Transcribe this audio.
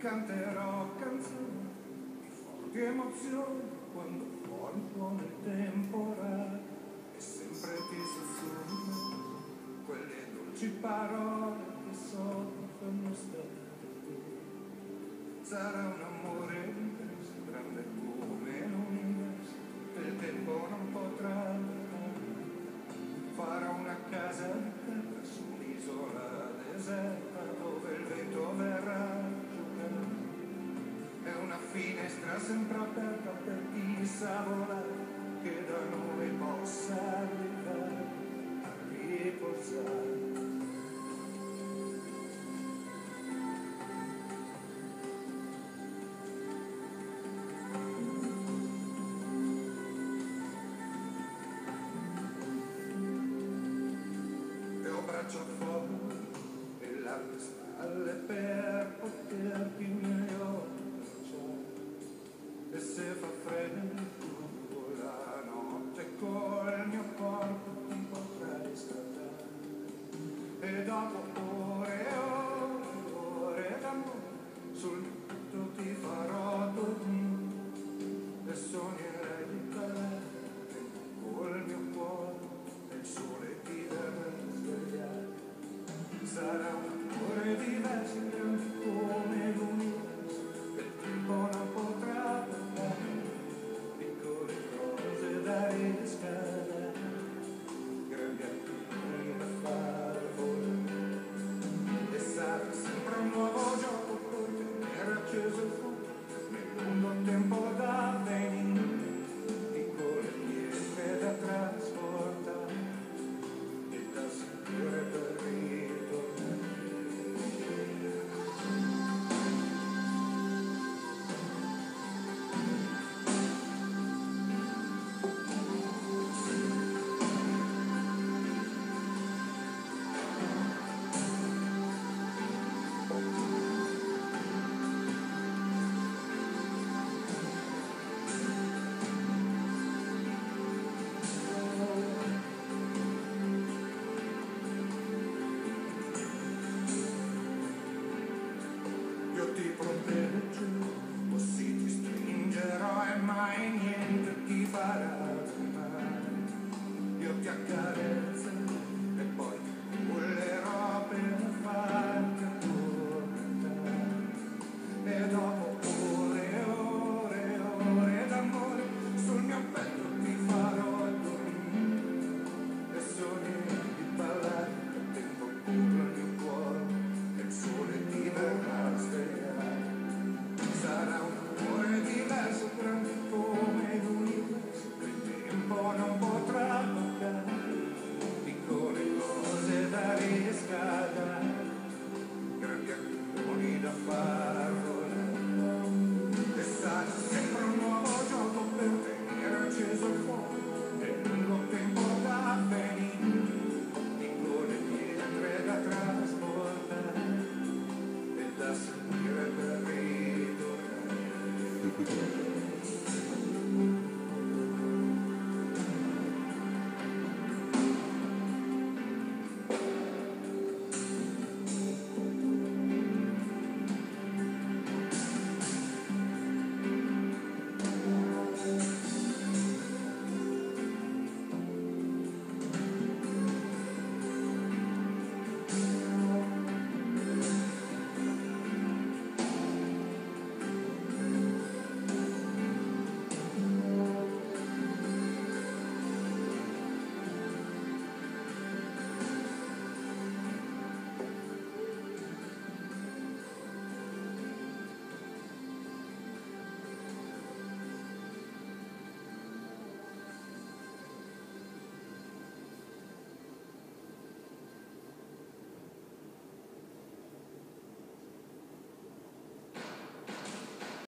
canterò canzoni di forti emozioni quando fuori suona il temporale e sempre ti sussurro quelle dolci parole che so ti fanno stare qui. Sarà un amore immenso, grande come l'universo, che il tempo non potrà farà una casa di terra su un'isola deserta dove il vento verrà a giocare. È una finestra sempre aperta per chi sa volare, che da noi possa arrivare a riposare. Braccia fuori e larghe spalle per poterti meglio abbracciare. E se fa freddo tu la notte col mio corpo ti potrai scaldare. E dopo ore e ore e ore d'amore sul letto ti farò dormire e sognerai di cadere col mio cuore e il sole ti verrà. Sarà un amore diverso, grande come l'universo, che il tempo non potrà portare, piccole cose da riscaldare, grandi attimi da far volare. E sarà sempre un nuovo gioco per tenere acceso il fuoco, nel lungo tempo da venire, piccole pietre da trasportare e da sentire per ti proteggo, così ti stringerò e mai niente ti farà male. Io ti accarezzo